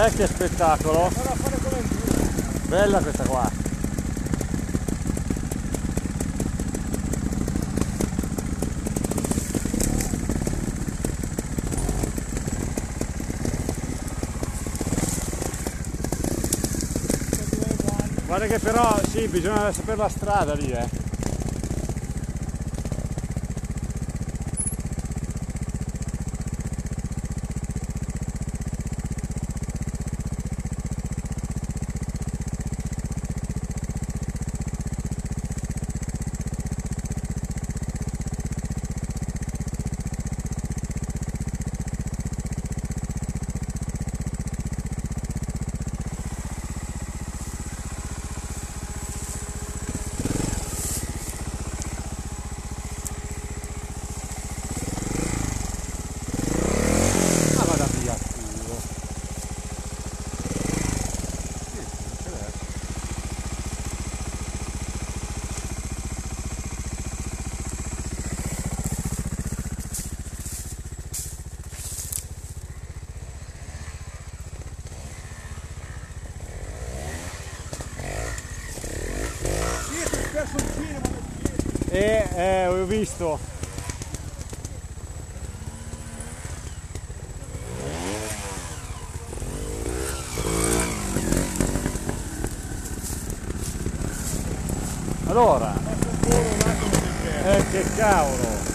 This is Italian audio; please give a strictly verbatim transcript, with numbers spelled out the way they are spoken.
Eh, che spettacolo! Bella questa qua! Guarda che però, sì, bisogna sapere la strada lì, eh! E eh, ho visto. Allora, eh, che cavolo.